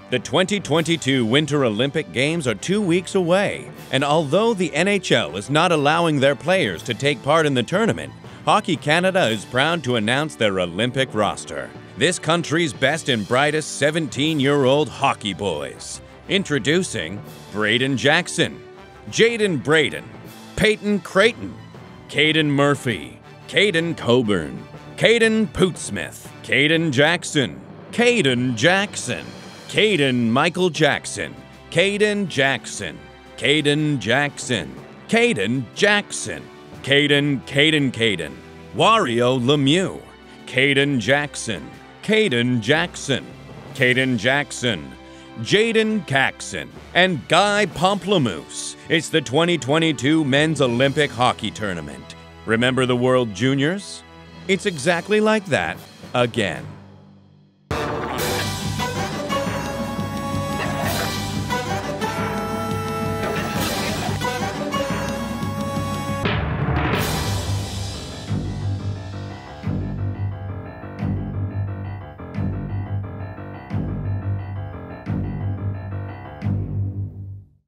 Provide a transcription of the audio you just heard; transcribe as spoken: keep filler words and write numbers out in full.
The twenty twenty-two Winter Olympic Games are two weeks away, and although the N H L is not allowing their players to take part in the tournament, Hockey Canada is proud to announce their Olympic roster. This country's best and brightest seventeen-year-old hockey boys. Introducing Braden Jackson, Jaden Braden, Peyton Creighton, Caden Murphy, Caden Coburn, Caden Pootsmith, Caden Jackson, Caden Jackson, Caden Michael Jackson, Caden Jackson, Caden Jackson, Caden Jackson, Caden Caden Caden, Wario Lemieux, Caden Jackson, Caden Jackson, Caden Jackson, Jaden Caxon, and Guy Pomplamoose. It's the twenty twenty-two Men's Olympic Hockey Tournament. Remember the World Juniors? It's exactly like that again.